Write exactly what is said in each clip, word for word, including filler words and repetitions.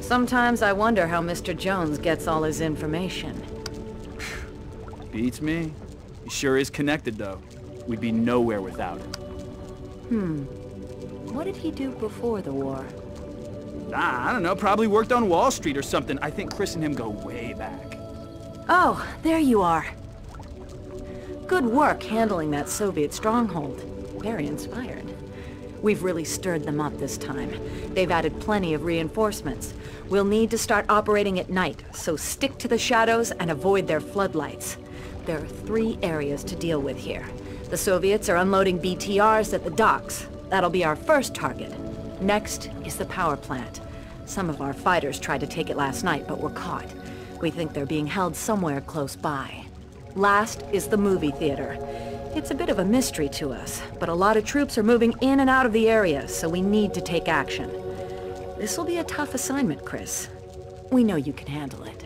Sometimes I wonder how Mister Jones gets all his information. Beats me. He sure is connected, though. We'd be nowhere without him. Hmm. What did he do before the war? Nah, I don't know. Probably worked on Wall Street or something. I think Chris and him go way back. Oh, there you are. Good work handling that Soviet stronghold. Very inspired. We've really stirred them up this time. They've added plenty of reinforcements. We'll need to start operating at night, so stick to the shadows and avoid their floodlights. There are three areas to deal with here. The Soviets are unloading B T Rs at the docks. That'll be our first target. Next is the power plant. Some of our fighters tried to take it last night, but were caught. We think they're being held somewhere close by. Last is the movie theater. It's a bit of a mystery to us, but a lot of troops are moving in and out of the area, so we need to take action. This will be a tough assignment, Chris. We know you can handle it.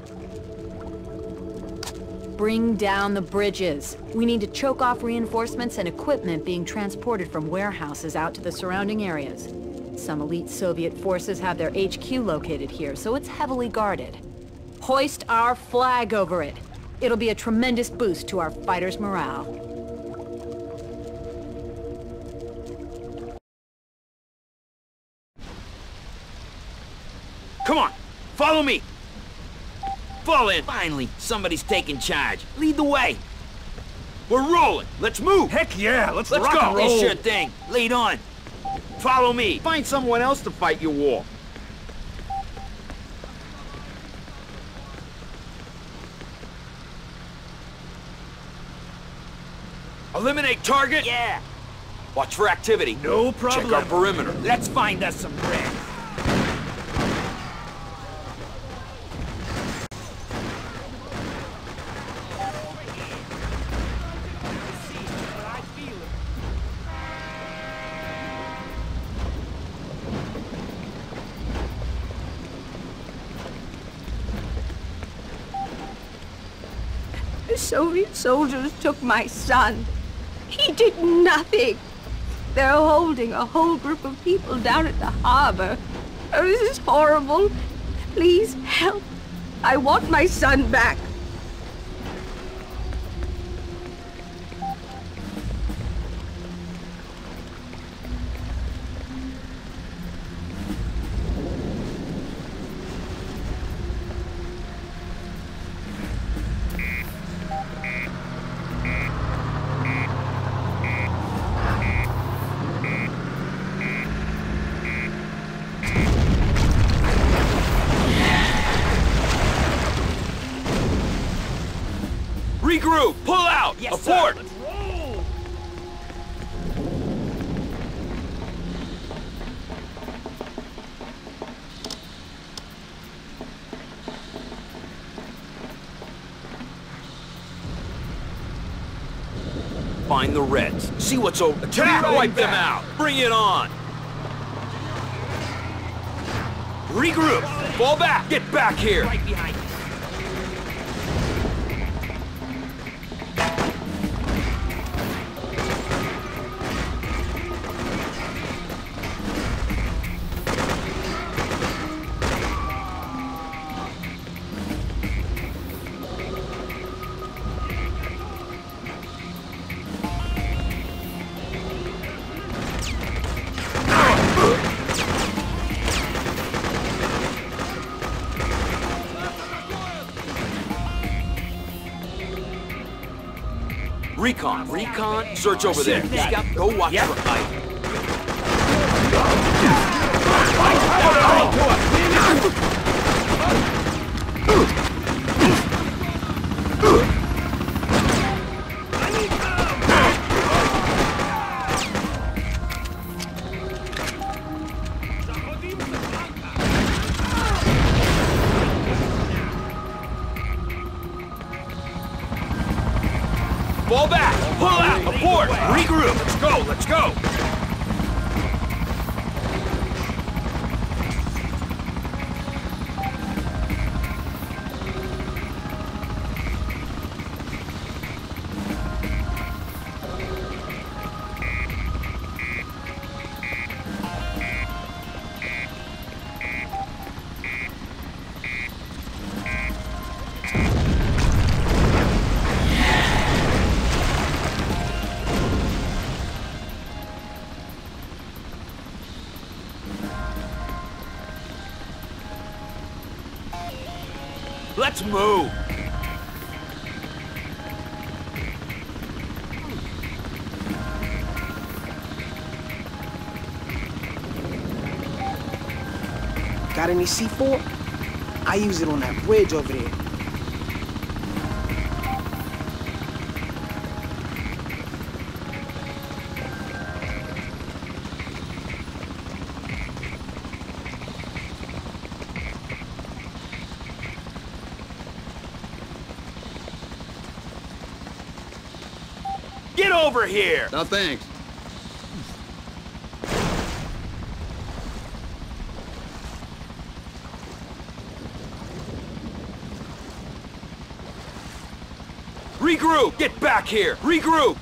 Bring down the bridges. We need to choke off reinforcements and equipment being transported from warehouses out to the surrounding areas. Some elite Soviet forces have their H Q located here, so it's heavily guarded. Hoist our flag over it. It'll be a tremendous boost to our fighters' morale. Come on, follow me. Fall in. Finally, somebody's taking charge. Lead the way. We're rolling. Let's move. Heck yeah, let's, Let's rock go. and roll. It's your thing. Lead on. Follow me. Find someone else to fight your war. Eliminate target? Yeah. Watch for activity. No problem. Check our perimeter. Let's find us some red. The Soviet soldiers took my son. He did nothing. They're holding a whole group of people down at the harbor. Oh, this is horrible. Please help. I want my son back. Regroup! Pull out! Yes, Abort! sir. Let's roll! Find the Reds. See what's over. Attack! Wipe them out! Bring it on! Regroup! Fall back! Get back here! Right behind you. Recon, recon, search over there. Scout, go watch Yep. for fight. Fall back! Pull out! Abort! Regroup! Let's go! Let's go! Let's move! Got any C four? I use it on that bridge over there. Get over here! No thanks. Regroup! Get back here! Regroup!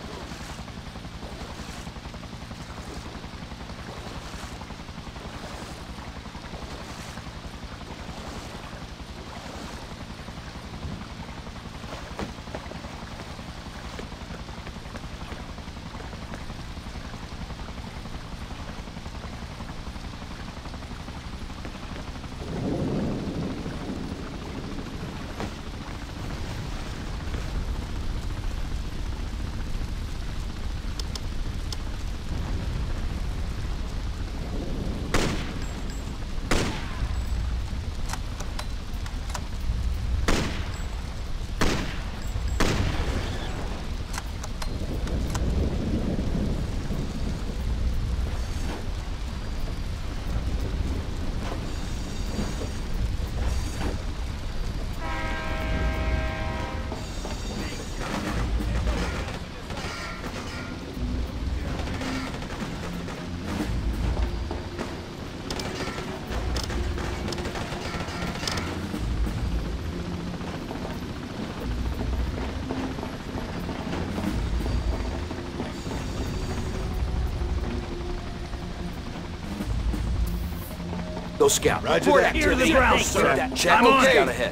Go scout. Roger Report that. activity. Ear to the ground, sir. That check. I'm okay. Scout ahead.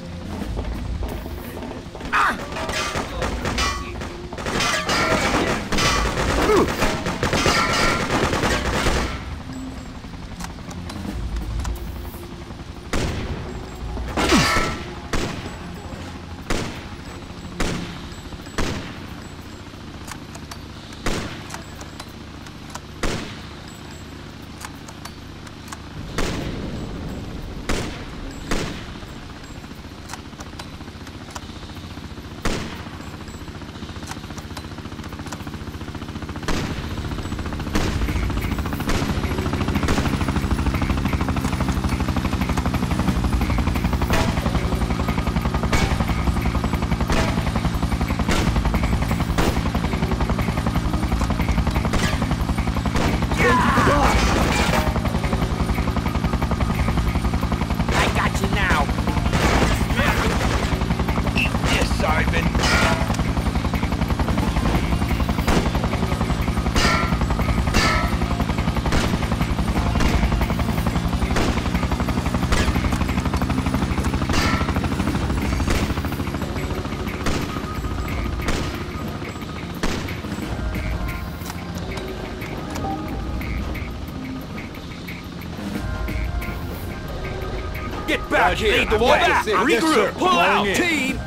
Get back here! Lead the Pull way. back! Yes, Regroup! sir. Pull Going out! in. Team!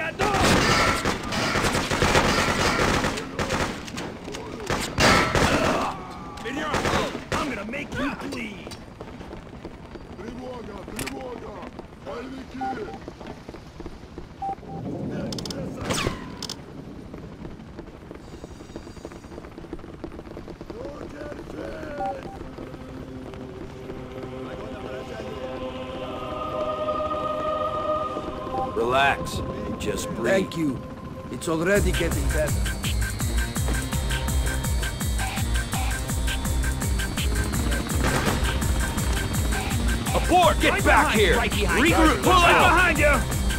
I'm gonna make you bleed. Relax. Just breathe. Thank you. It's already getting better. Abort! Get Right back behind here! you, right behind you. Regroup! Pull Right out! behind you!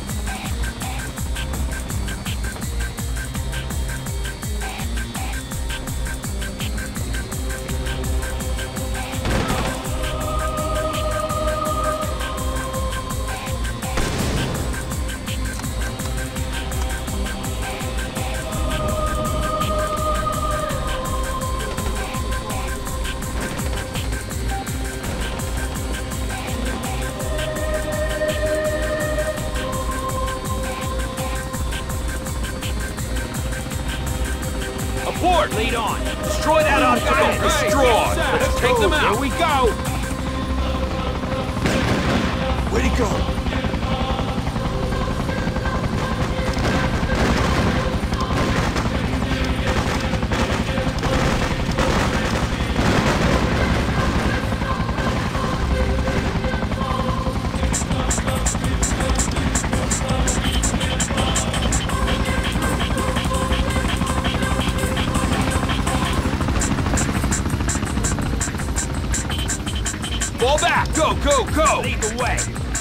Abort! Lead on! Destroy that obstacle! Destroy! Let's take them out! Here we go! Where'd he go? Fall back! Go, go, go! Lead the way!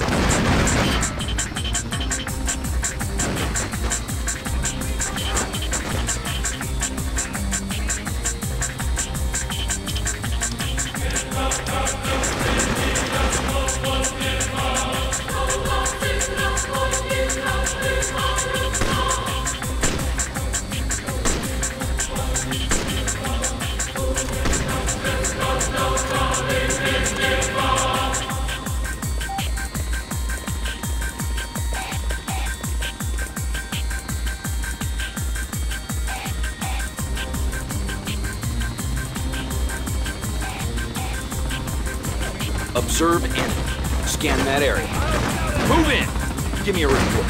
Observe enemy. Scan that area. Move in! Give me a report.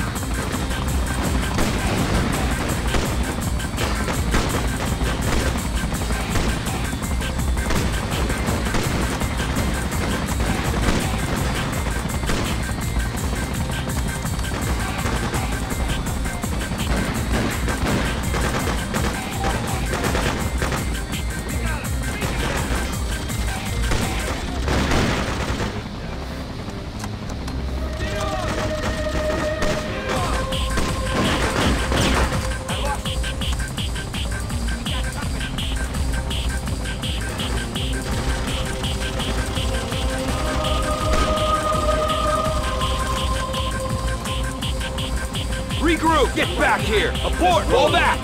Regroup! Get back here! Abort! Fall back!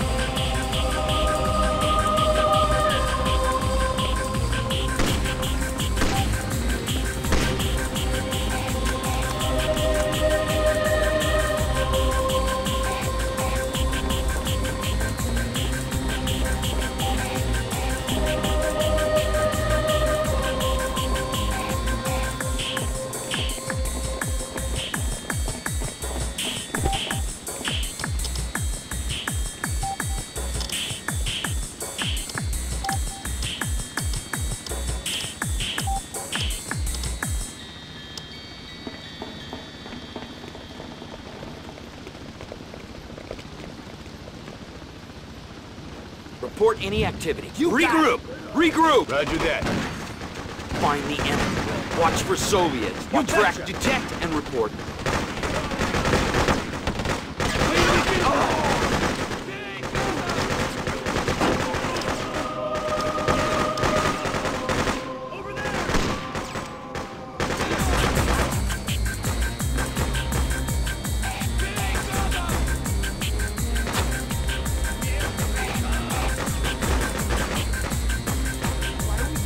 Report any activity. You Regroup! Regroup! Roger that. Find the enemy. Watch for Soviets. You track, detect, and report.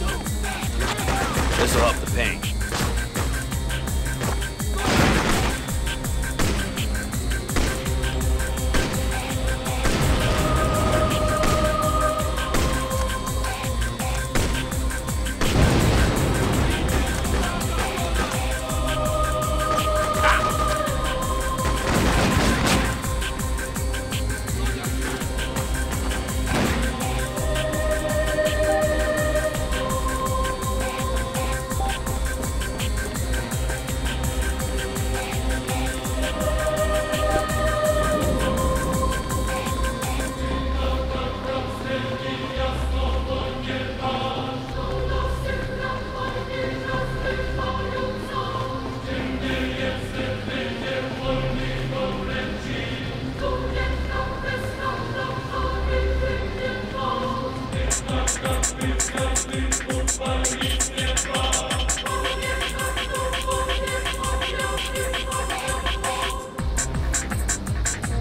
This'll up the pain.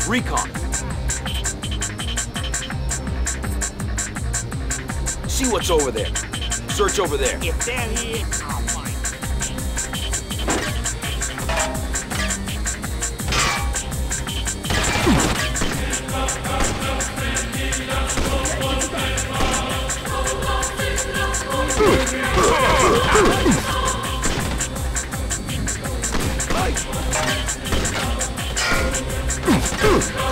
Recon. See what's over there. Search over there. If they're here, I'll find Ugh!